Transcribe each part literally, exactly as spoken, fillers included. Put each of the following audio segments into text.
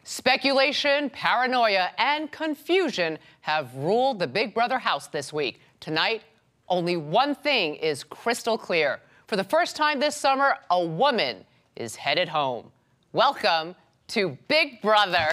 Speculation, paranoia, and confusion have ruled the Big Brother house this week. Tonight, only one thing is crystal clear. For the first time this summer, a woman is headed home. Welcome to Big Brother.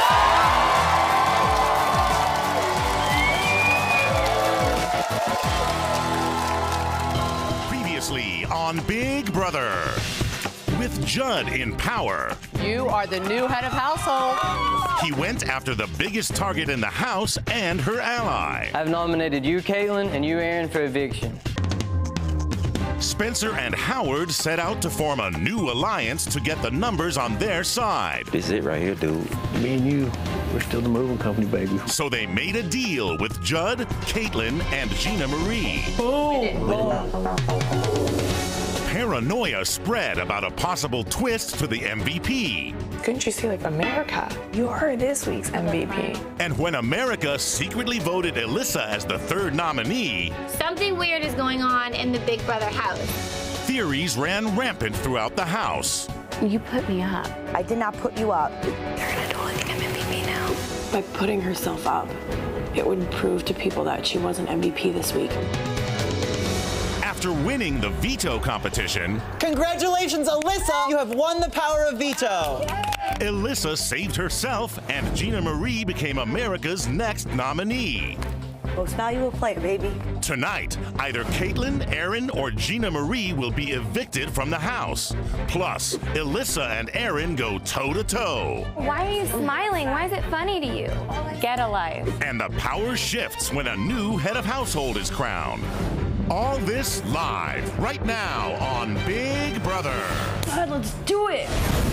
Previously on Big Brother, with Judd in power. You are the new head of household. He went after the biggest target in the house and her ally. I've nominated you, Caitlin, and you, Aaron, for eviction. Spencer and Howard set out to form a new alliance to get the numbers on their side. This is it right here, dude. Me and you, we're still the moving company, baby. So they made a deal with Judd, Caitlin, and Gina Marie. Boom! Paranoia spread about a possible twist to the M V P. Couldn't you see, like, America? You are this week's M V P. And when America secretly voted Alyssa as the third nominee, something weird is going on in the Big Brother house. Theories ran rampant throughout the house. You put me up. I did not put you up. You're gonna totally think I'm M V P now. By putting herself up, it would prove to people that she wasn't M V P this week. After winning the veto competition, congratulations, Alyssa! You have won the power of veto. Alyssa saved herself, and Gina Marie became America's next nominee. Most valuable player, baby. Tonight, either Caitlin, Aaron, or Gina Marie will be evicted from the house. Plus, Alyssa and Aaron go toe-to-toe. Why are you smiling? Why is it funny to you? Get a life. And the power shifts when a new head of household is crowned. All this live right now on Big Brother. God, let's do it.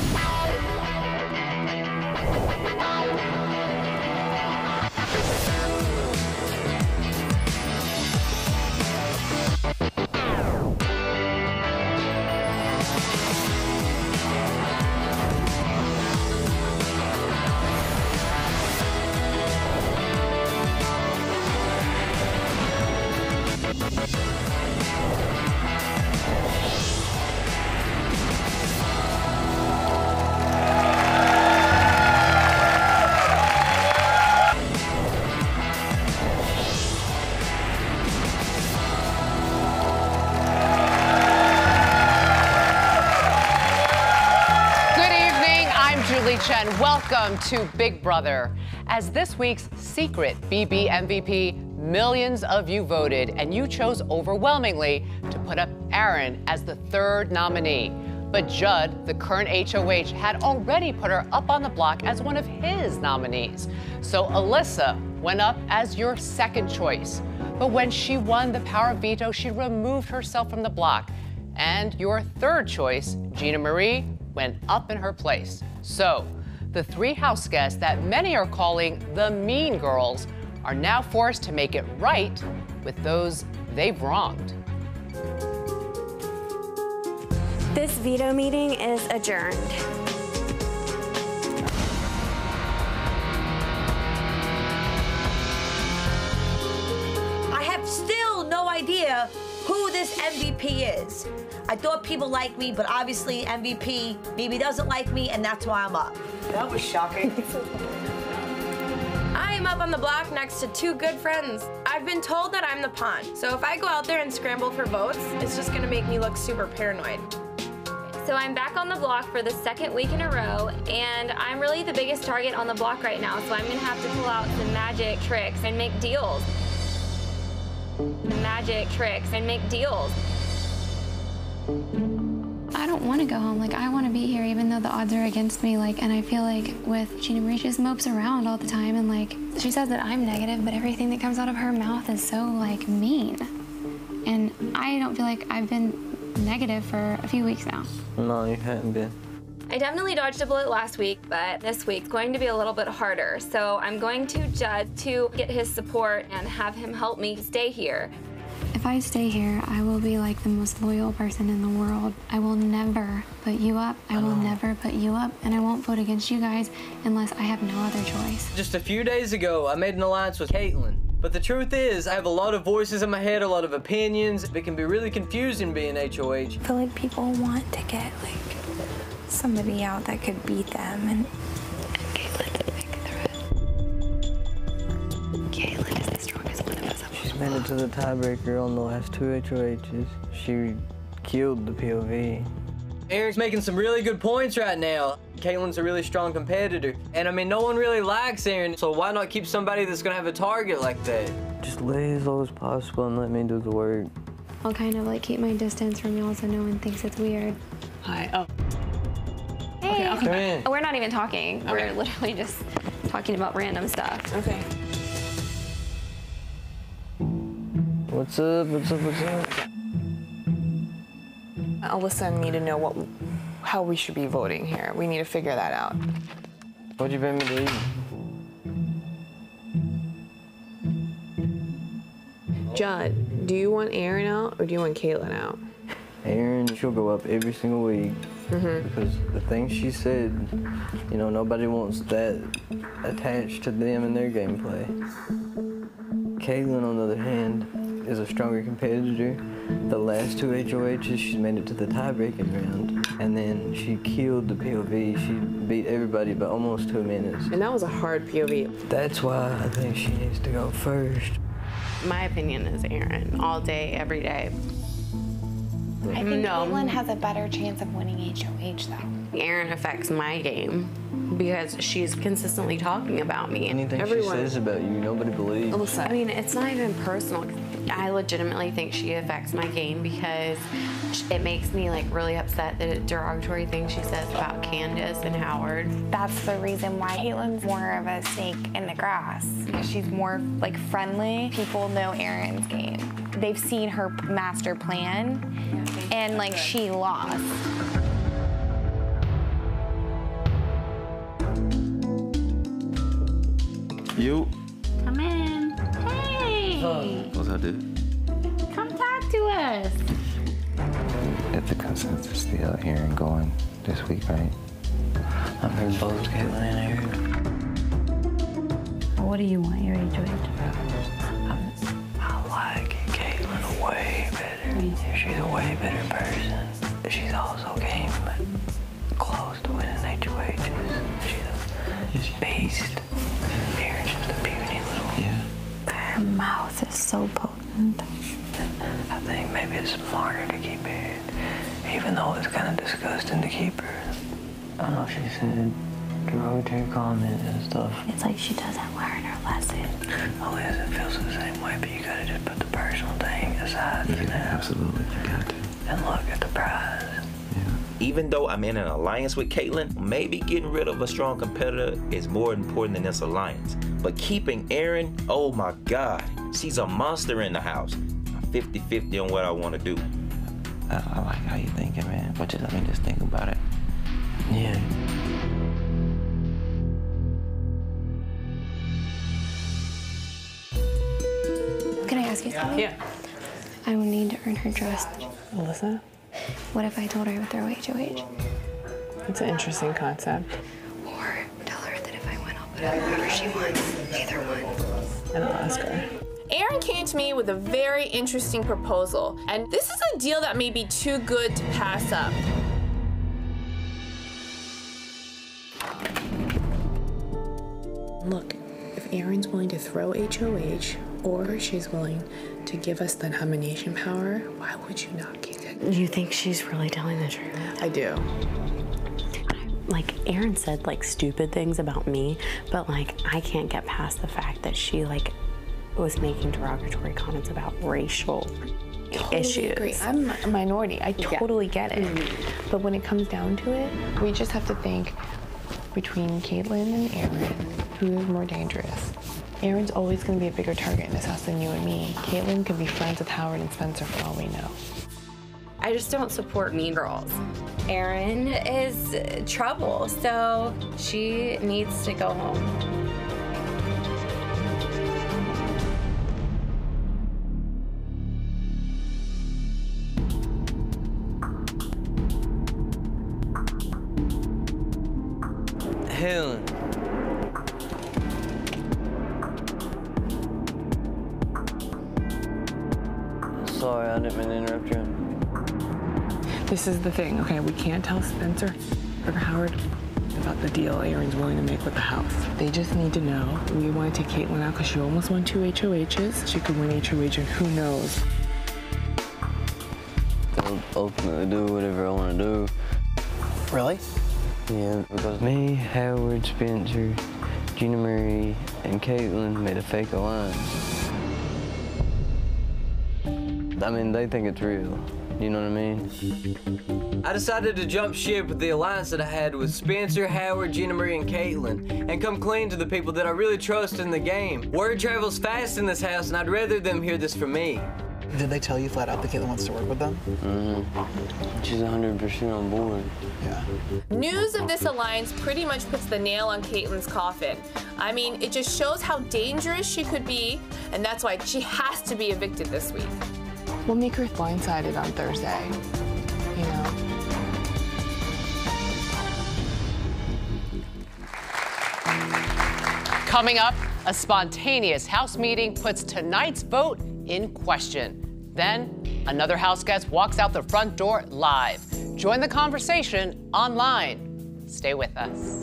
Chen, welcome to Big Brother. As this week's secret B B M V P, millions of you voted, and you chose overwhelmingly to put up Aaron as the third nominee. But Judd, the current H O H, had already put her up on the block as one of his nominees. So Alyssa went up as your second choice. But when she won the power of veto, she removed herself from the block. And your third choice, Gina Marie, went up in her place. So, the three house guests that many are calling the Mean Girls are now forced to make it right with those they've wronged. This veto meeting is adjourned. I have still no idea who this M V P is. I thought people liked me, but obviously M V P maybe doesn't like me, and that's why I'm up. That was shocking. I am up on the block next to two good friends. I've been told that I'm the pawn, so if I go out there and scramble for votes, it's just gonna make me look super paranoid. So I'm back on the block for the second week in a row, and I'm really the biggest target on the block right now, so I'm gonna have to pull out some magic tricks and make deals. Magic tricks and make deals. I don't want to go home. Like, I want to be here even though the odds are against me. Like, and I feel like with Gina Marie, she just mopes around all the time. And like, she says that I'm negative, but everything that comes out of her mouth is so like mean. And I don't feel like I've been negative for a few weeks now. No, you haven't been. I definitely dodged a bullet last week, but this week's going to be a little bit harder. So I'm going to Judd to get his support and have him help me stay here. If I stay here, I will be like the most loyal person in the world. I will never put you up. I will never put you up, and I won't vote against you guys unless I have no other choice. Just a few days ago, I made an alliance with Caitlin. But the truth is, I have a lot of voices in my head, a lot of opinions. It can be really confusing being H O H. I feel like people want to get like somebody out that could beat them, and Caitlin's a big threat. Caitlin is the strongest one of us. She's made it to the tiebreaker on the last two H O Hs. She killed the P O V. Erin's making some really good points right now. Caitlin's a really strong competitor. And I mean, no one really likes Erin, so why not keep somebody that's gonna have a target like that? Just lay as low as possible and let me do the work. I'll kind of like keep my distance from y'all so no one thinks it's weird. Hi. Oh. Hey. Okay, I'll come in. We're not even talking. Okay. We're literally just talking about random stuff. Okay. What's up, what's up, what's up? Alyssa and me to know what, how we should be voting here. We need to figure that out. What'd you bring me to eat? Judd, do you want Erin out or do you want Caitlin out? Erin, she'll go up every single week Mm-hmm. because the things she said, you know, nobody wants that attached to them and their gameplay. Caitlin, on the other hand, is a stronger competitor. The last two H O Hs, she's made it to the tie-breaking round, and then she killed the P O V. She beat everybody by almost two minutes. And that was a hard P O V. That's why I think she needs to go first. My opinion is Erin, all day, every day. I think No. Caitlin has a better chance of winning H O H though. Erin affects my game because she's consistently talking about me. Anything Everyone, she says about you, nobody believes. I mean, it's not even personal. I legitimately think she affects my game because it makes me like really upset the derogatory things she says about Candace and Howard. That's the reason why Caitlin's more of a snake in the grass. Because she's more like friendly. People know Erin's game. They've seen her master plan and like she lost. You. Come in. Hey! What's up, dude? Come talk to us. It's the consensus still Erin going this week, right? I'm here both Caitlin and Erin. What do you want your H O H? I like Caitlin way better. She's a way better person. She's also game close to winning H O Hs. She's a beast. Erin's just a puny little. Yeah. Her mouth is so potent. I think maybe it's smarter to keep her, even though it's kind of disgusting to keep her. I don't know if she said derogatory comments and stuff. It's like she doesn't learn her lesson. Alyssa feels the same way, but you gotta just put the personal thing aside for Yeah, now. absolutely. You got to. And look at the prize. Even though I'm in an alliance with Caitlin, maybe getting rid of a strong competitor is more important than this alliance. But keeping Erin, oh my God, she's a monster in the house. fifty fifty on what I want to do. I, I like how you're thinking, man. But just, I mean, just think about it. Yeah. Can I ask you something? Yeah. I would need to earn her trust. Alyssa? What if I told her I would throw H O H? It's an interesting concept. Or tell her that if I win, I'll put up whoever she wants. Either one. And I'll ask her. Erin came to me with a very interesting proposal, and this is a deal that may be too good to pass up. Look, if Erin's willing to throw H O H, or she's willing to give us the nomination power, why would you not kick it? You think she's really telling the truth? I do. Like, Erin said, like, stupid things about me, but, like, I can't get past the fact that she, like, was making derogatory comments about racial Totally issues. agree. I'm a minority. I totally get it. Mm-hmm. But when it comes down to it, we just have to think between Caitlin and Erin, who is more dangerous? Erin's always going to be a bigger target in this house than you and me. Caitlin could be friends with Howard and Spencer for all we know. I just don't support mean girls. Erin is trouble, so she needs to go home. Helen. Sorry, I didn't mean to interrupt you. This is the thing, okay? We can't tell Spencer or Howard about the deal Aaron's willing to make with the house. They just need to know we want to take Caitlin out because she almost won two H O Hs. She could win H O H and who knows. I'll ultimately do whatever I want to do. Really? Yeah, because me, Howard, Spencer, Gina Marie, and Caitlin made a fake alliance. I mean, they think it's real. You know what I mean? I decided to jump ship with the alliance that I had with Spencer, Howard, Gina Marie, and Caitlin, and come clean to the people that I really trust in the game. Word travels fast in this house, and I'd rather them hear this from me. Did they tell you flat out that Caitlin wants to work with them? Mm-hmm. She's one hundred percent on board. Yeah. News of this alliance pretty much puts the nail on Caitlin's coffin. I mean, it just shows how dangerous she could be, and that's why she has to be evicted this week. We'll make her blindsided on Thursday, you know? Coming up, a spontaneous House meeting puts tonight's vote in question. Then, another House guest walks out the front door live. Join the conversation online. Stay with us.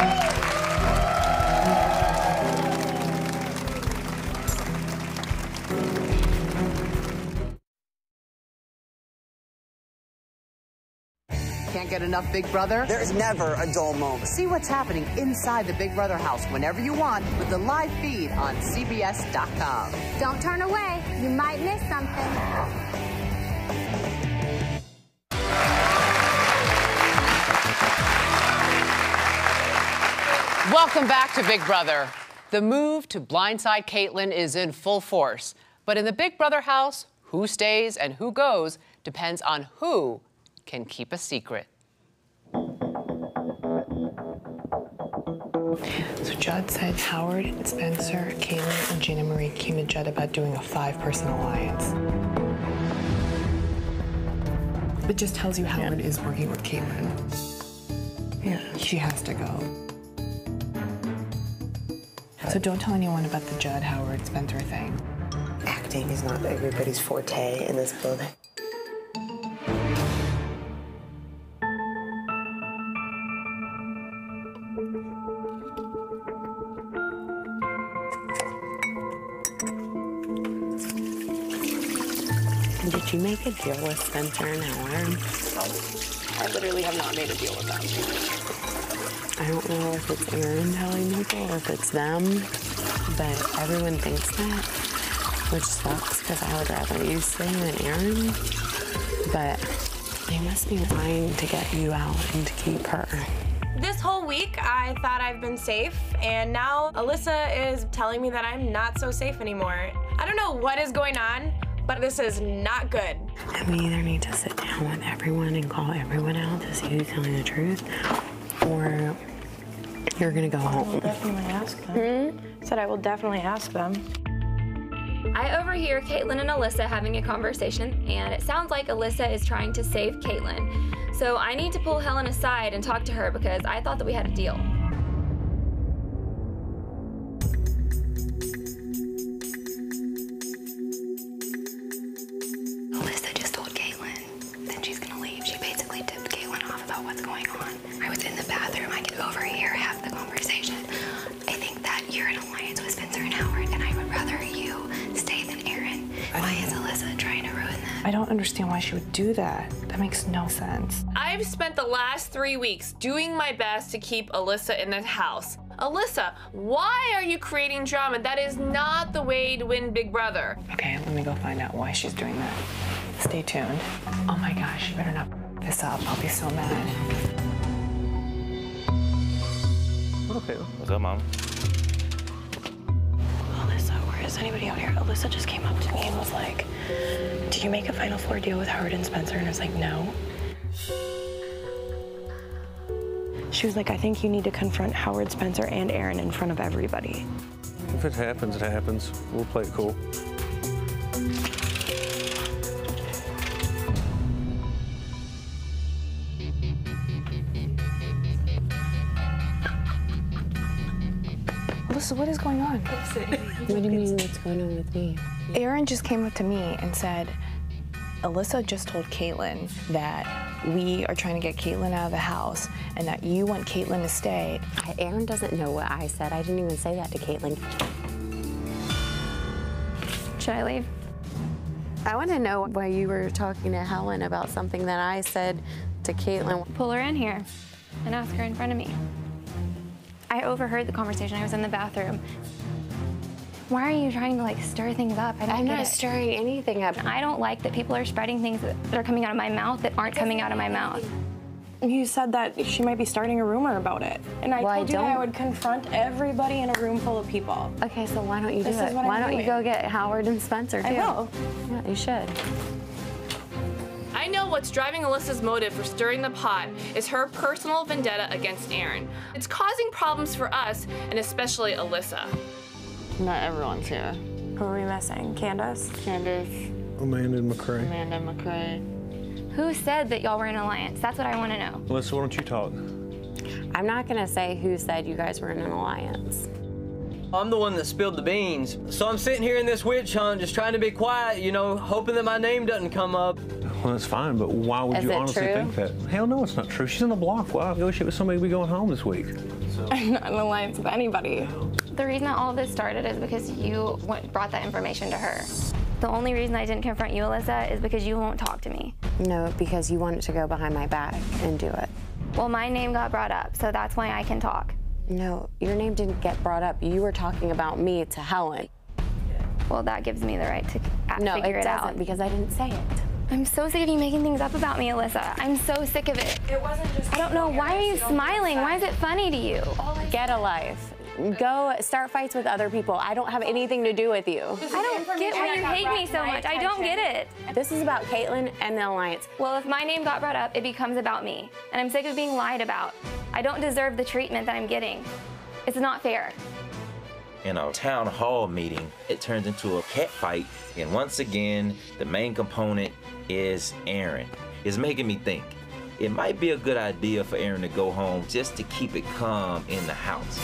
Can't get enough Big Brother? There's never a dull moment. See what's happening inside the Big Brother house whenever you want with the live feed on C B S dot com. Don't turn away. You might miss something. Welcome back to Big Brother. The move to blindside Caitlin is in full force. But in the Big Brother house, who stays and who goes depends on who can keep a secret. So Judd said Howard, Spencer, Caitlin, and Gina Marie came to Judd about doing a five-person alliance. It just tells you Howard is working with Caitlin. Yeah, she has to go. So don't tell anyone about the Judd, Howard, Spencer thing. Acting is not everybody's forte in this building. Did you make a deal with Spencer and Howard? I literally have not made a deal with them. I don't know if it's Aaron telling people or if it's them, but everyone thinks that, which sucks because I would rather you stay than Aaron. But they must be lying to get you out and to keep her. This whole week, I thought I've been safe, and now Alyssa is telling me that I'm not so safe anymore. I don't know what is going on, but this is not good. And we either need to sit down with everyone and call everyone out to see who's telling the truth, or you're gonna go home. I will definitely ask them. Hmm? Said I will definitely ask them. I overhear Caitlin and Alyssa having a conversation, and it sounds like Alyssa is trying to save Caitlin. So I need to pull Helen aside and talk to her because I thought that we had a deal. Alyssa just told Caitlin that she's gonna leave. She basically tipped Caitlin off about what's going on. I was in the bathroom. I could overhear half the conversation. I think that you're in alliance with Spencer and Howard, and I would rather you stay than Aaron. Why is Alyssa trying to ruin that? I don't understand why she would do that. That makes no sense. I've spent the last three weeks doing my best to keep Alyssa in this house. Alyssa, why are you creating drama? That is not the way to win Big Brother. Okay, let me go find out why she's doing that. Stay tuned. Oh my gosh, you better not f this up. I'll be so mad. Okay. What's up, Mom? Alyssa, where is anybody out here? Alyssa just came up to me and was like, did you make a Final Four deal with Howard and Spencer? And I was like, no. She was like, I think you need to confront Howard, Spencer, and Aaron in front of everybody. If it happens, it happens. We'll play it cool. Alyssa, what is going on? What do you mean what's going on with me? Aaron just came up to me and said, Alyssa just told Caitlyn that we are trying to get Caitlyn out of the house and that you want Caitlyn to stay. Aaron doesn't know what I said. I didn't even say that to Caitlyn. Should I leave? I want to know why you were talking to Helen about something that I said to Caitlyn. Pull her in here and ask her in front of me. I overheard the conversation. I was in the bathroom. Why are you trying to like stir things up? I don't I'm get not it. stirring anything up. I don't like that people are spreading things that are coming out of my mouth that aren't coming out of my mouth. You said that she might be starting a rumor about it. And I Well, I told you that I don't- would confront everybody in a room full of people. Okay, so why don't you do This is it? what Why I'm don't you doing. go get Howard and Spencer too? I will. Yeah, you should. I know what's driving Alyssa's motive for stirring the pot is her personal vendetta against Aaron. It's causing problems for us, and especially Alyssa. Not everyone's here. Who are we missing? Candace? Candace. Amanda and McCray. Amanda McCray. Who said that y'all were in an alliance? That's what I want to know. Alyssa, why don't you talk? I'm not gonna say who said you guys were in an alliance. I'm the one that spilled the beans. So I'm sitting here in this witch hunt just trying to be quiet, you know, hoping that my name doesn't come up. Well, that's fine, but why would Is you it honestly true? think that? Hell no, it's not true. She's on the block. Why negotiate with somebody to be going home this week? I'm not in an alliance with anybody. The reason that all this started is because you went, brought that information to her. The only reason I didn't confront you, Alyssa, is because you won't talk to me. No, because you wanted to go behind my back and do it. Well, my name got brought up, so that's why I can talk. No, your name didn't get brought up. You were talking about me to Helen. Well, that gives me the right to a- No, figure it it, doesn't, out. because I didn't say it. I'm so sick of you making things up about me, Alyssa. I'm so sick of it. It wasn't just. I don't know. Why are you smiling? Why is it funny to you? Get a life. Go start fights with other people. I don't have anything to do with you. I don't get why you hate me so much. I don't get it. This is about Caitlyn and the alliance. Well, if my name got brought up, it becomes about me. And I'm sick of being lied about. I don't deserve the treatment that I'm getting. It's not fair. In a town hall meeting, it turns into a cat fight, and once again, the main component is Aaron. It's making me think it might be a good idea for Aaron to go home just to keep it calm in the house.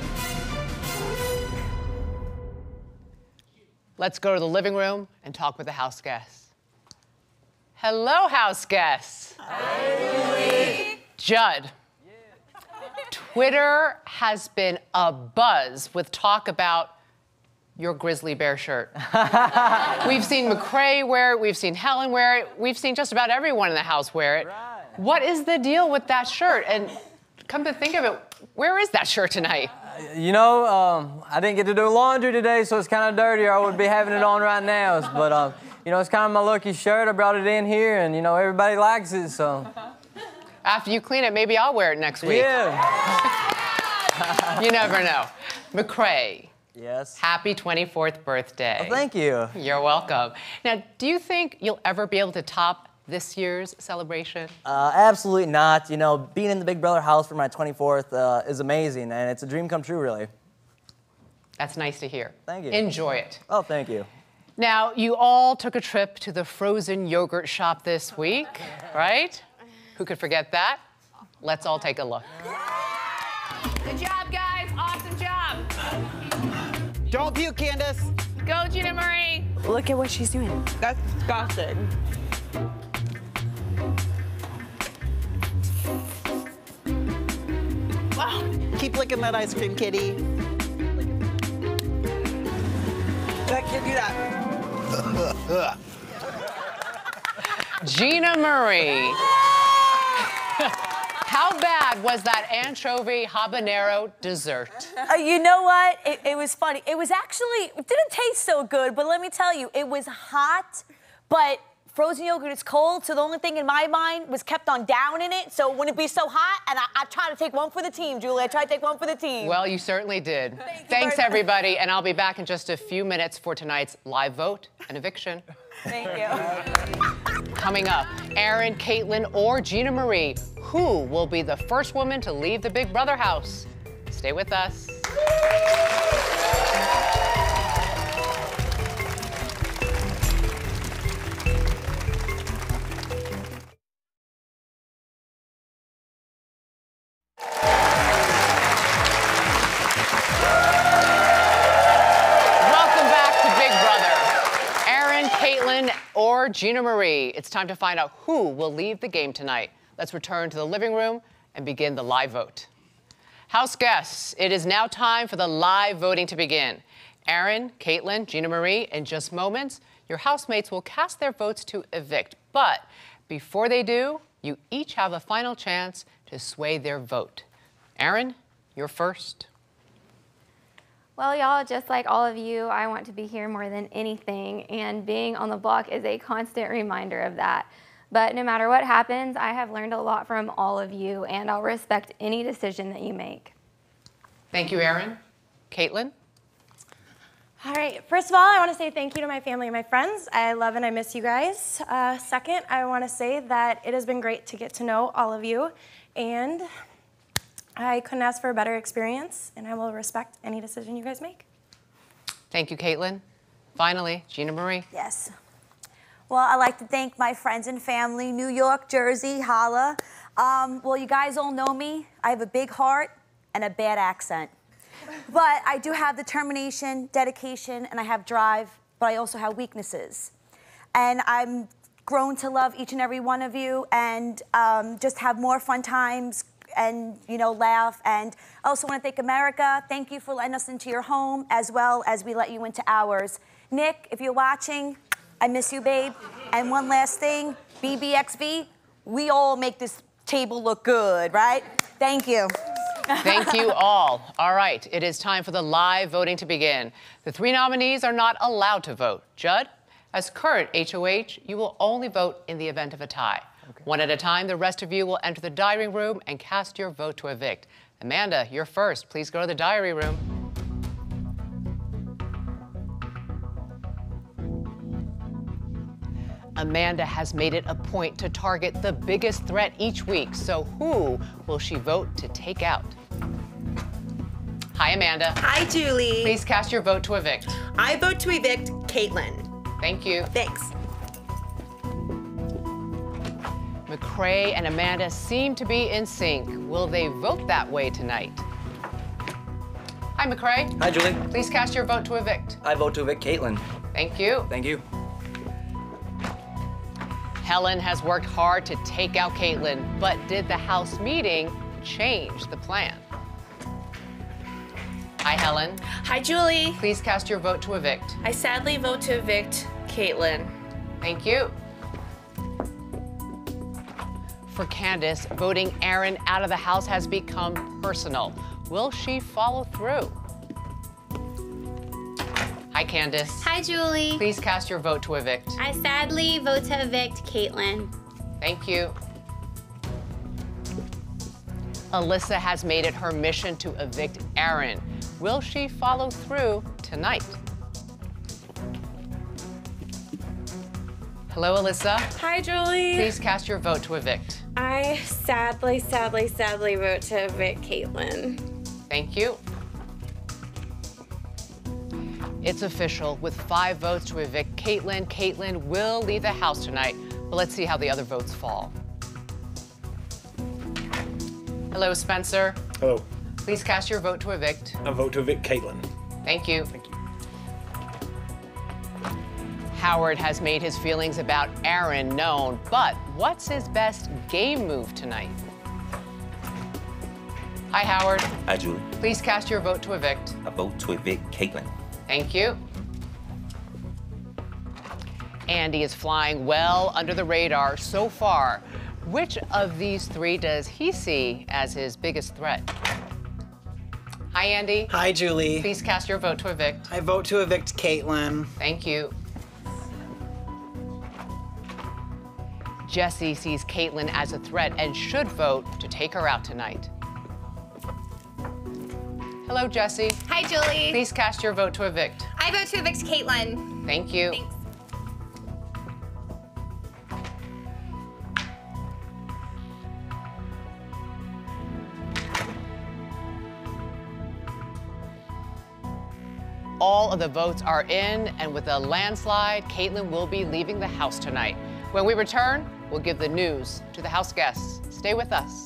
Let's go to the living room and talk with the house guests. Hello, house guests. Hi. Judd. Twitter has been abuzz with talk about your grizzly bear shirt. We've seen McCray wear it, we've seen Helen wear it, we've seen just about everyone in the house wear it. Right. What is the deal with that shirt? And come to think of it, where is that shirt tonight? You know, um, I didn't get to do laundry today, so it's kind of dirty, or I would be having it on right now. But, um, you know, it's kind of my lucky shirt. I brought it in here, and, you know, everybody likes it, so. After you clean it, maybe I'll wear it next week. Yeah. You never know. McCray. Yes? Happy twenty-fourth birthday. Well, thank you. You're welcome. Now, do you think you'll ever be able to top this year's celebration? Uh, absolutely not. You know, being in the Big Brother house for my twenty-fourth uh, is amazing, and it's a dream come true, really. That's nice to hear. Thank you. Enjoy it. Oh, thank you. Now, you all took a trip to the frozen yogurt shop this week, right? Who could forget that? Let's all take a look. Good job, guys. Awesome job. Don't puke, Candace. Go, Gina Marie. Look at what she's doing. That's disgusting. Wow. Keep licking that ice cream, kitty. That kid, do that. Gina Marie. How bad was that anchovy habanero dessert? Uh, you know what? It, it was funny. It was actually, it didn't taste so good, but let me tell you, it was hot, but frozen yogurt is cold, so the only thing in my mind was kept on down in it, so it wouldn't be so hot, and I, I tried to take one for the team, Julie. I tried to take one for the team. Well, you certainly did. Thank Thanks, very everybody, and I'll be back in just a few minutes for tonight's live vote and eviction. Thank you. Coming up, Aaron, Caitlyn, or Gina Marie, who will be the first woman to leave the Big Brother house? Stay with us. Welcome back to Big Brother. Aaron, Caitlyn, or Howard, Gina Marie. It's time to find out who will leave the game tonight. Let's return to the living room and begin the live vote. House guests, it is now time for the live voting to begin. Aaron, Caitlin, Gina Marie, in just moments, your housemates will cast their votes to evict. But before they do, you each have a final chance to sway their vote. Aaron, you're first. Well, y'all, just like all of you, I want to be here more than anything, and being on the block is a constant reminder of that. But no matter what happens, I have learned a lot from all of you, and I'll respect any decision that you make. Thank you, Aaron. Caitlin? All right, first of all, I want to say thank you to my family and my friends. I love and I miss you guys. Uh, second, I want to say that it has been great to get to know all of you, and I couldn't ask for a better experience, and I will respect any decision you guys make. Thank you, Caitlin. Finally, Gina Marie. Yes. Well, I'd like to thank my friends and family, New York, Jersey, holla. Um, well, you guys all know me. I have a big heart and a bad accent. But I do have determination, dedication, and I have drive, but I also have weaknesses. And I'm grown to love each and every one of you and um, just have more fun times and, you know, laugh. And I also want to thank America. Thank you for letting us into your home as well as we let you into ours. Nick, if you're watching, I miss you, babe. And one last thing, B B X V, we all make this table look good, right? Thank you. Thank you all. All right, it is time for the live voting to begin. The three nominees are not allowed to vote. Judd, as current H O H, you will only vote in the event of a tie. Okay. One at a time, the rest of you will enter the diary room and cast your vote to evict. Amanda, you're first. Please go to the diary room. Amanda has made it a point to target the biggest threat each week, so who will she vote to take out? Hi, Amanda. Hi, Julie. Please cast your vote to evict. I vote to evict Caitlin. Thank you. Thanks. McCrae and Amanda seem to be in sync. Will they vote that way tonight? Hi, McCrae. Hi, Julie. Please cast your vote to evict. I vote to evict Caitlin. Thank you. Thank you. Helen has worked hard to take out Caitlin, but did the House meeting change the plan? Hi, Helen. Hi, Julie. Please cast your vote to evict. I sadly vote to evict Caitlin. Thank you. For Candace, voting Aaron out of the house has become personal. Will she follow through? Hi, Candace. Hi, Julie. Please cast your vote to evict. I sadly vote to evict Caitlin. Thank you. Alyssa has made it her mission to evict Aaron. Will she follow through tonight? Hello, Alyssa. Hi, Julie. Please cast your vote to evict. I sadly, sadly, sadly vote to evict Caitlin. Thank you. It's official. With five votes to evict Caitlin, Caitlin will leave the house tonight. But let's see how the other votes fall. Hello, Spencer. Hello. Please cast your vote to evict. I vote to evict Caitlin. Thank you. Thank you. Howard has made his feelings about Aaron known, but what's his best game move tonight? Hi, Howard. Hi, Julie. Please cast your vote to evict. I vote to evict Caitlin. Thank you. Andy is flying well under the radar so far. Which of these three does he see as his biggest threat? Hi, Andy. Hi, Julie. Please cast your vote to evict. I vote to evict Caitlin. Thank you. Jesse sees Caitlin as a threat and should vote to take her out tonight. Hello, Jesse. Hi, Julie. Please cast your vote to evict. I vote to evict Caitlin. Thank you. Thanks. All of the votes are in, and with a landslide, Caitlin will be leaving the house tonight. When we return, we'll give the news to the house guests. Stay with us.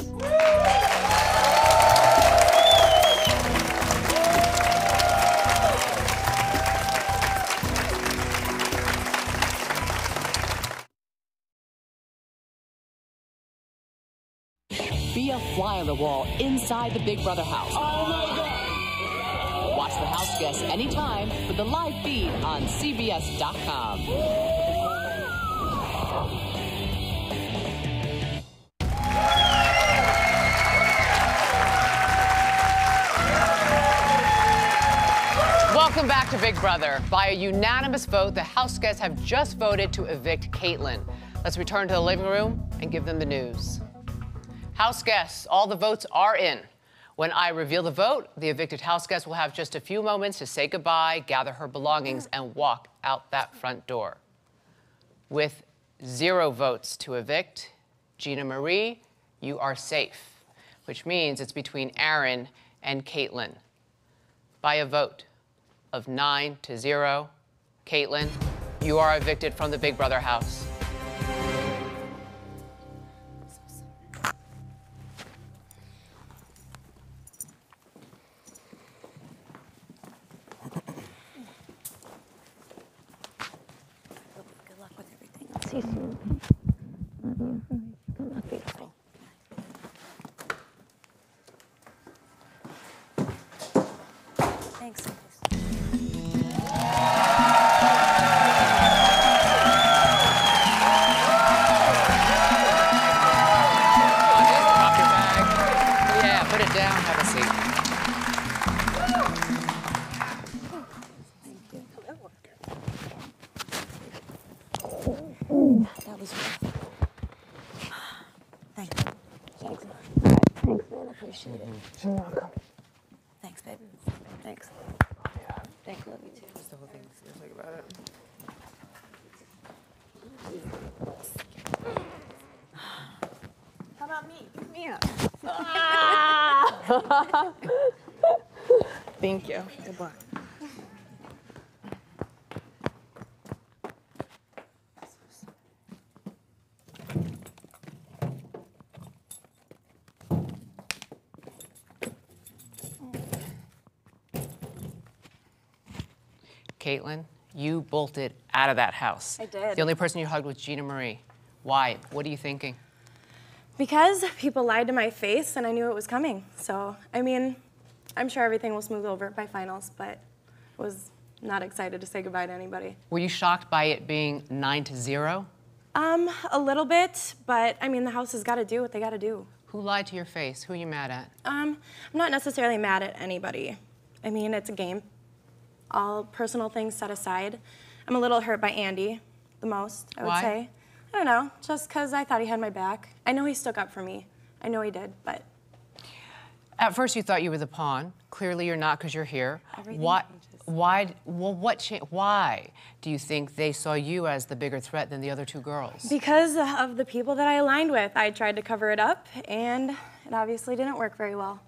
be a fly on the wall inside the Big Brother house. Oh my God! Watch The House Guests anytime with the live feed on C B S dot com. Welcome back to Big Brother. By a unanimous vote, the house guests have just voted to evict Kaitlyn. Let's return to the living room and give them the news. House guests, all the votes are in. When I reveal the vote, the evicted house guest will have just a few moments to say goodbye, gather her belongings, and walk out that front door. With zero votes to evict, Gina Marie, you are safe, which means it's between Aaron and Kaitlyn. By a vote of nine to zero, Kaitlyn, you are evicted from the Big Brother house. Good luck with everything. I'll see you soon. Love you. Good luck, beautiful. Thanks. Yeah, put it down, have a seat. That was rough. Thank you. Thanks. Thanks, man. I appreciate it. You're welcome. Thanks, baby. Thanks. Thanks. Love you too. Still think think about it. How about me? Pick me up. Thank you. Good luck. Kaitlyn, you bolted out of that house. I did. The only person you hugged was Gina Marie. Why? What are you thinking? Because people lied to my face and I knew it was coming. So, I mean, I'm sure everything will smooth over by finals, but was not excited to say goodbye to anybody. Were you shocked by it being nine to zero? Um, a little bit, but I mean, the house has got to do what they got to do. Who lied to your face? Who are you mad at? Um, I'm not necessarily mad at anybody. I mean, it's a game. All personal things set aside. I'm a little hurt by Andy, the most, I would Why? say. I don't know, just because I thought he had my back. I know he stuck up for me. I know he did, but... At first you thought you were the pawn. Clearly you're not because you're here. Everything Why, why, well, what cha- why do you think they saw you as the bigger threat than the other two girls? Because of the people that I aligned with. I tried to cover it up, and it obviously didn't work very well.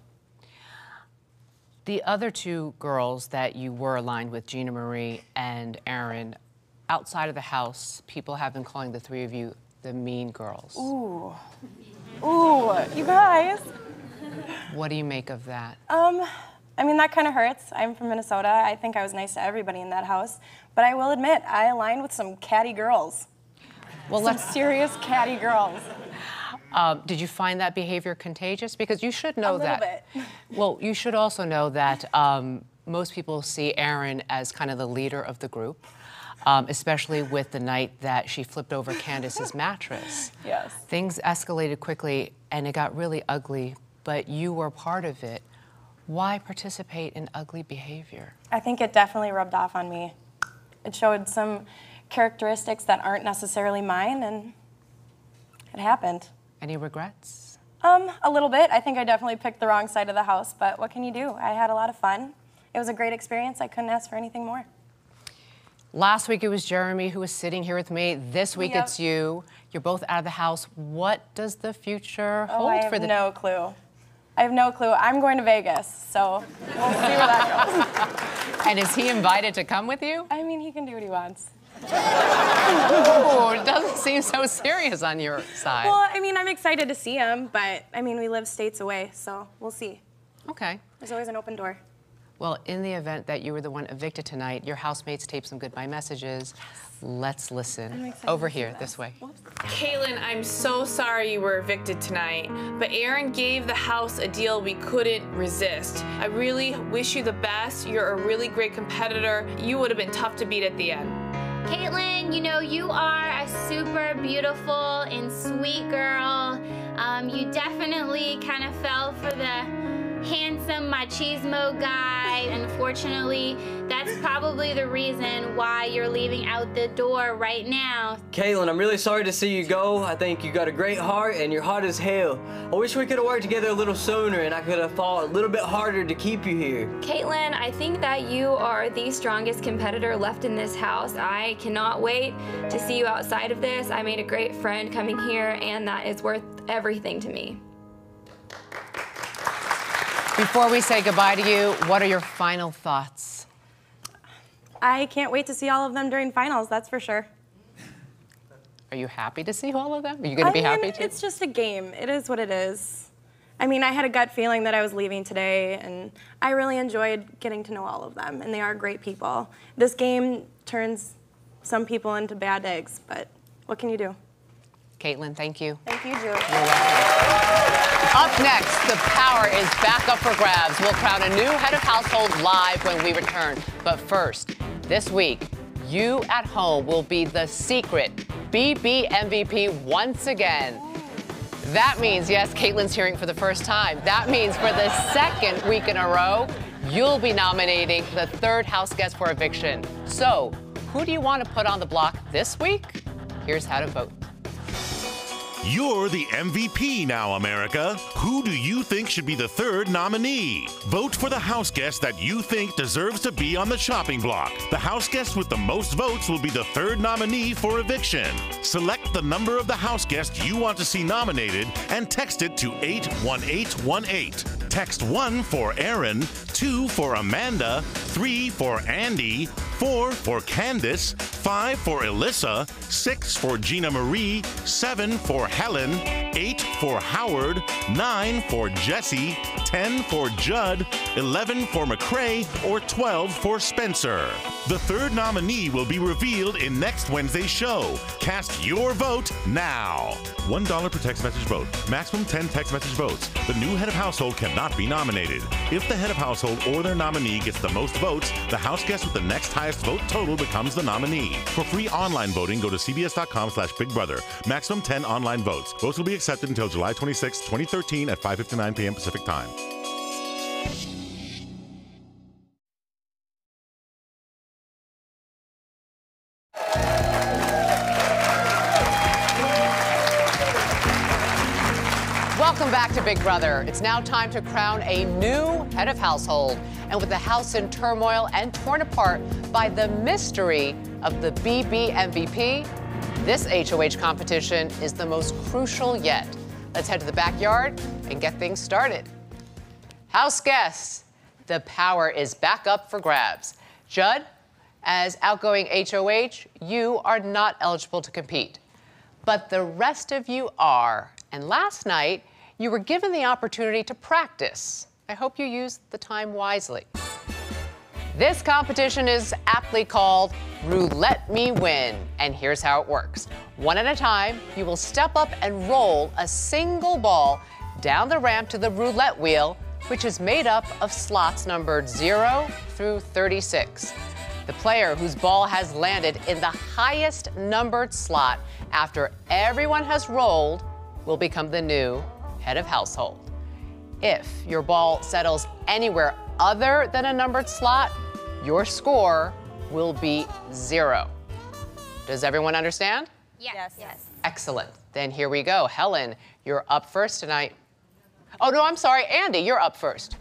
The other two girls that you were aligned with, Gina Marie and Aaron, outside of the house, people have been calling the three of you the mean girls. Ooh. Ooh, you guys. What do you make of that? Um, I mean, that kind of hurts. I'm from Minnesota. I think I was nice to everybody in that house. But I will admit, I aligned with some catty girls. Well, some let's... serious catty girls. Um, did you find that behavior contagious? Because you should know A little that. bit. Well, you should also know that um, most people see Aaron as kind of the leader of the group, um, especially with the night that she flipped over Candace's mattress. Yes. Things escalated quickly and it got really ugly, but you were part of it. Why participate in ugly behavior? I think it definitely rubbed off on me. It showed some characteristics that aren't necessarily mine, and it happened. Any regrets? Um, a little bit. I think I definitely picked the wrong side of the house, but what can you do? I had a lot of fun. It was a great experience. I couldn't ask for anything more. Last week it was Jeremy who was sitting here with me. This week Yep. it's you. You're both out of the house. What does the future Oh, hold I have for the... no clue. I have no clue. I'm going to Vegas, so we'll see where that goes. And is he invited to come with you? I mean, he can do what he wants. Oh, it doesn't seem so serious on your side. Well, I mean, I'm excited to see him, but I mean, we live states away, so we'll see. Okay. There's always an open door. Well, in the event that you were the one evicted tonight, your housemates taped some goodbye messages. Let's listen. Over here, this way. Caitlin, I'm so sorry you were evicted tonight, but Aaron gave the house a deal we couldn't resist. I really wish you the best. You're a really great competitor. You would have been tough to beat at the end. Caitlin, you know, you are a super beautiful and sweet girl. Um, you definitely kind of fell for the handsome machismo guy. Unfortunately, that's probably the reason why you're leaving out the door right now. Caitlin, I'm really sorry to see you go. I think you got a great heart and you're hot as hell. I wish we could have worked together a little sooner and I could have fought a little bit harder to keep you here. Caitlin, I think that you are the strongest competitor left in this house. I cannot wait to see you outside of this. I made a great friend coming here, and that is worth everything to me. Before we say goodbye to you, what are your final thoughts? I can't wait to see all of them during finals, that's for sure. Are you happy to see all of them? Are you going to be I mean, happy too? It's just a game. It is what it is. I mean, I had a gut feeling that I was leaving today, and I really enjoyed getting to know all of them, and they are great people. This game turns some people into bad eggs, but what can you do? Caitlin, thank you. Thank you, Julie. You're welcome. Up next, the power is back up for grabs. We'll crown a new head of household live when we return. But first, this week, you at home will be the secret B B M V P once again. That means, yes, Caitlin's hearing for the first time. That means for the second week in a row, you'll be nominating the third house guest for eviction. So, who do you want to put on the block this week? Here's how to vote. You're the M V P now, America. Who do you think should be the third nominee? Vote for the house guest that you think deserves to be on the chopping block. The house guest with the most votes will be the third nominee for eviction. Select the number of the house guest you want to see nominated and text it to eight one eight one eight. Text one for Aaron, two for Amanda, three for Andy, four for Candace, five for Alyssa, six for Gina Marie, seven for Helen, eight for Howard, nine for Jesse, ten for Judd, eleven for McCrae, or twelve for Spencer. The third nominee will be revealed in next Wednesday's show. Cast your vote now. one dollar per text message vote. Maximum ten text message votes. The new head of household cannot be nominated. If the head of household or their nominee gets the most votes, the house guest with the next highest vote total becomes the nominee. For free online voting, go to cbs.com slash Big Brother. Maximum ten online votes. Votes will be accepted until July twenty-sixth, twenty thirteen at five fifty-nine p m Pacific Time. Welcome back to Big Brother. It's now time to crown a new head of household. And with the house in turmoil and torn apart by the mystery of the B B M V P, this H O H competition is the most crucial yet. Let's head to the backyard and get things started. House guests, the power is back up for grabs. Judd, as outgoing H O H, you are not eligible to compete. But the rest of you are. And last night, you were given the opportunity to practice. I hope you used the time wisely. This competition is aptly called Roulette Me Win, and here's how it works. One at a time, you will step up and roll a single ball down the ramp to the roulette wheel, which is made up of slots numbered zero through thirty-six. The player whose ball has landed in the highest numbered slot after everyone has rolled will become the new head of household. If your ball settles anywhere other than a numbered slot, your score will be zero. Does everyone understand? Yes. Yes. Excellent. Then here we go. Helen, you're up first tonight. Oh, no, I'm sorry. Andy, you're up first.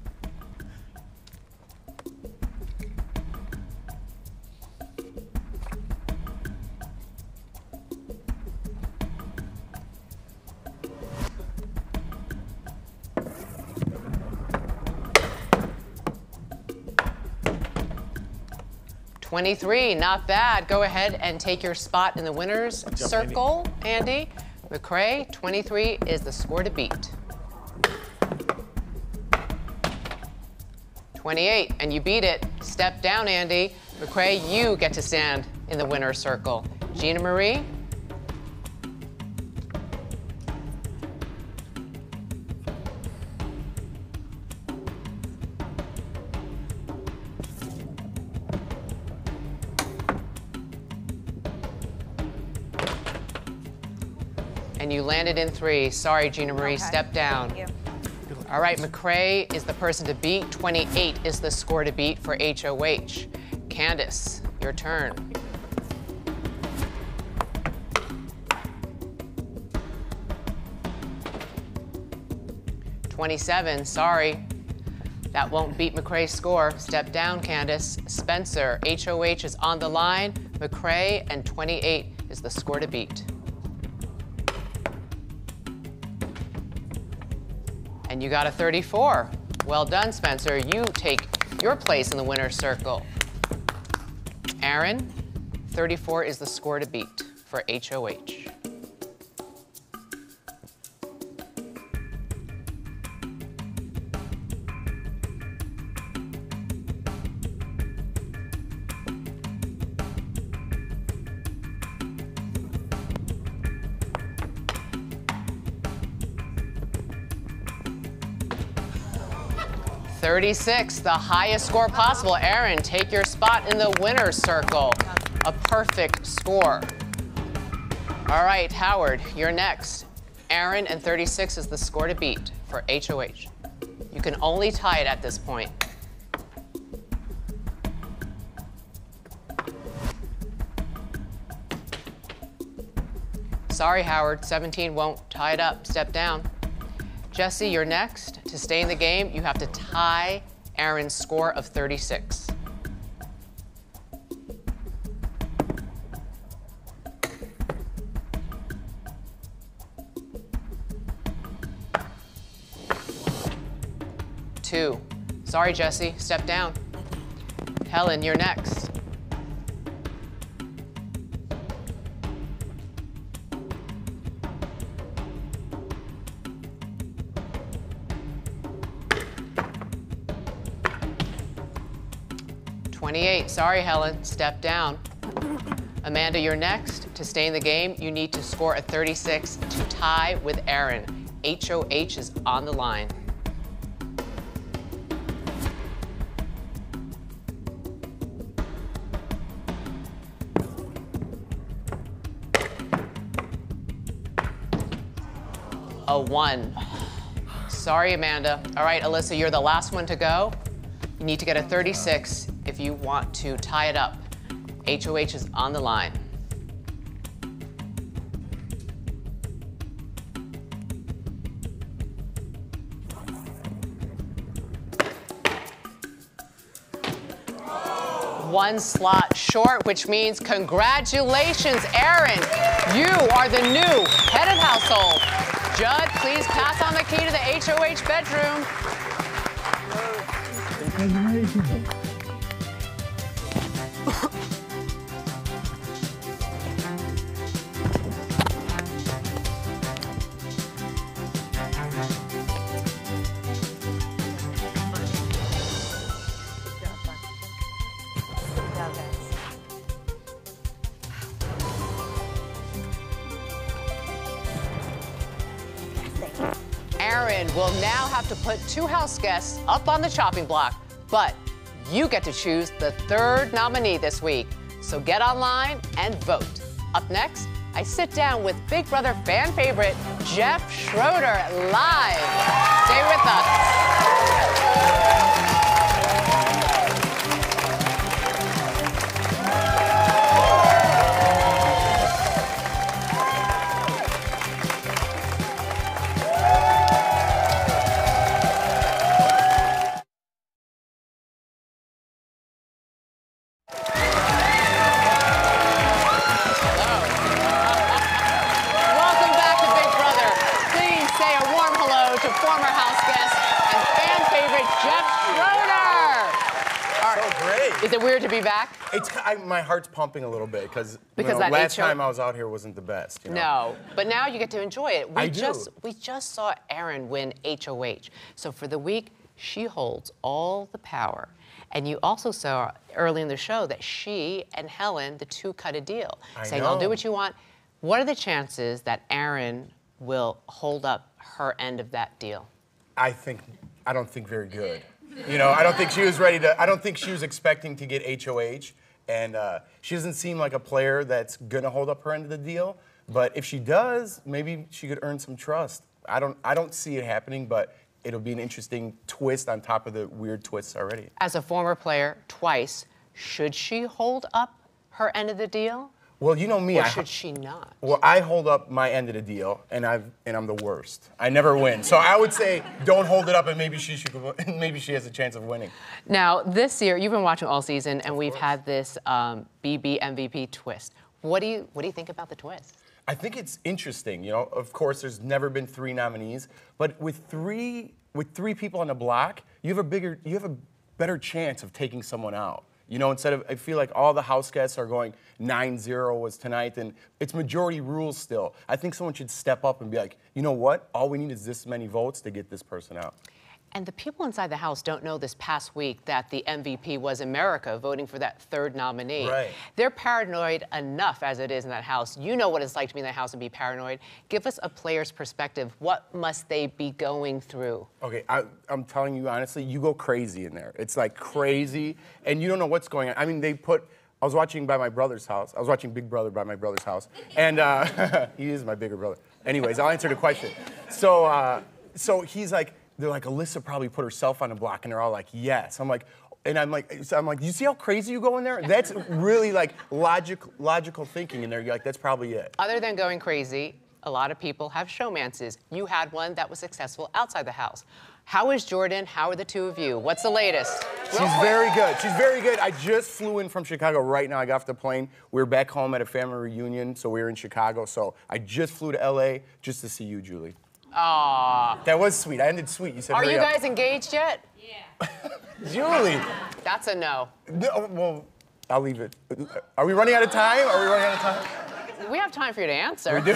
twenty-three, not bad. Go ahead and take your spot in the winner's circle, Andy. McCrae, twenty-three is the score to beat. twenty-eight, and you beat it. Step down, Andy. McCrae, you get to stand in the winner's circle. Gina Marie? And you landed in three. Sorry, Gina Marie, Okay. step down. Thank you. All right, McCrae is the person to beat. twenty-eight is the score to beat for H O H. Candace, your turn. twenty-seven, sorry. That won't beat McCrae's score. Step down, Candace. Spencer, H O H is on the line. McCrae and twenty-eight is the score to beat. And you got a thirty-four. Well done, Spencer. You take your place in the winner's circle. Aaron, thirty-four is the score to beat for H O H. thirty-six, the highest score possible. Aaron, take your spot in the winner's circle. A perfect score. All right, Howard, you're next. Aaron and thirty-six is the score to beat for H O H. You can only tie it at this point. Sorry, Howard, seventeen won't tie it up. Step down. Jesse, you're next. To stay in the game, you have to tie Aaron's score of thirty-six. Two. Sorry, Jesse, step down. Helen, you're next. twenty-eight. Sorry, Helen. Step down. Amanda, you're next. To stay in the game, you need to score a thirty-six to tie with Aaron. H O H is on the line. A one. Sorry, Amanda. All right, Alyssa, you're the last one to go. You need to get a thirty-six if you want to tie it up. H O H is on the line. One slot short, which means congratulations, Aaron. You are the new head of household. Judd, please pass on the key to the H O H bedroom. Aaron will now have to put two house guests up on the chopping block, but you get to choose the third nominee this week. So get online and vote. Up next, I sit down with Big Brother fan favorite Jeff Schroeder live. Stay with us. Is it weird to be back? It's I, my heart's pumping a little bit because Because that last H O time I was out here wasn't the best. You know? No, but now you get to enjoy it. We I do. just we just saw Aaron win H O H. So for the week, She holds all the power. And you also saw early in the show that she and Helen, the two, cut a deal, I saying, know. I'll do what you want. What are the chances that Erin will hold up her end of that deal? I think, I don't think very good. You know, I don't think she was ready to, I don't think she was expecting to get H O H. And uh, she doesn't seem like a player that's gonna hold up her end of the deal. But if she does, maybe she could earn some trust. I don't, I don't see it happening, but it'll be an interesting twist on top of the weird twists already. As a former player, twice, should she hold up her end of the deal? Well, you know me. Or I, should she not? Well, I hold up my end of the deal, and I've and I'm the worst. I never win. So I would say don't hold it up, and maybe she should. Maybe she has a chance of winning. Now, this year, you've been watching all season, and we've had this um, B B M V P twist. What do you What do you think about the twist? I think it's interesting. You know, of course, there's never been three nominees, but with three with three people on the block, you have a bigger, you have a better chance of taking someone out. You know, instead of, I feel like all the house guests are going nine zero was tonight, and it's majority rules still. I think someone should step up and be like, you know what? All we need is this many votes to get this person out. And the people inside the House don't know this past week that the M V P was America voting for that third nominee. Right. They're paranoid enough as it is in that House. You know what it's like to be in that House and be paranoid. Give us a player's perspective. What must they be going through? Okay, I, I'm telling you honestly, you go crazy in there. It's like crazy, and you don't know what's going on. I mean, they put, I was watching by my brother's house. I was watching Big Brother by my brother's house, and uh, he is my bigger brother. Anyways, I'll answer the question. So, uh, so he's like, they're like, Alyssa probably put herself on the block, and they're all like, yes. I'm like, and I'm like, so I'm like, you see how crazy you go in there? That's really like logic, logical thinking in there. You're like, that's probably it. Other than going crazy, a lot of people have showmances. You had one that was successful outside the House. How is Jordan? How are the two of you? What's the latest? She's very good. She's very good. I just flew in from Chicago right now. I got off the plane. We were back home at a family reunion, so we were in Chicago. So I just flew to L A just to see you, Julie. Aww. That was sweet. I ended sweet. You said, Are hurry you up. guys engaged yet? Yeah. Julie. That's a no. No. Well, I'll leave it. Are we running out of time? Are we running out of time? We have time for you to answer. We do.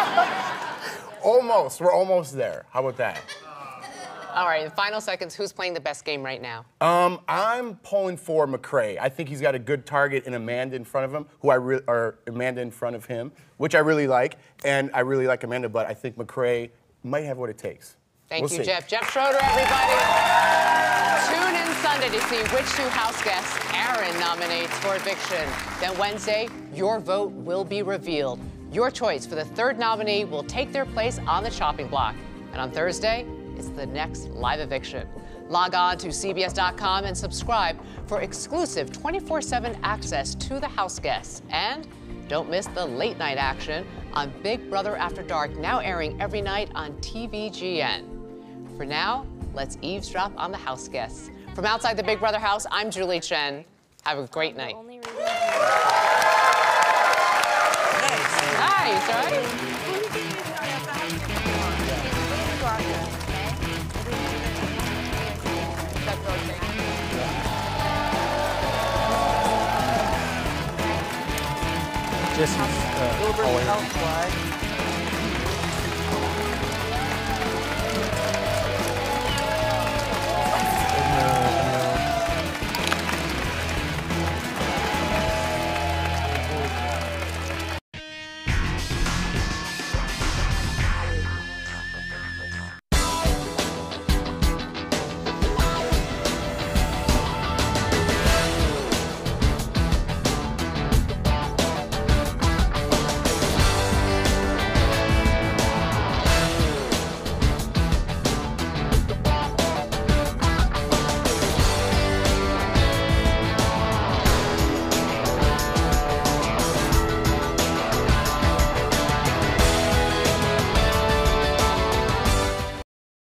Almost. We're almost there. How about that? All right, in final seconds, who's playing the best game right now? Um, I'm pulling for McCrae. I think he's got a good target in Amanda in front of him, who I re or Amanda in front of him, which I really like, and I really like Amanda, but I think McCrae might have what it takes. Thank we'll you, see. Jeff. Jeff Schroeder, everybody. Tune in Sunday to see which two house guests Erin nominates for eviction. Then Wednesday, your vote will be revealed. Your choice for the third nominee will take their place on the chopping block. And on Thursday, it's the next live eviction. Log on to C B S dot com and subscribe for exclusive twenty-four seven access to the house guests. And don't miss the late night action on Big Brother After Dark, now airing every night on T V G N. For now, let's eavesdrop on the house guests. From outside the Big Brother house, I'm Julie Chen. Have a great night. Nice, right? Jesse's uh, Gilbert Housewives.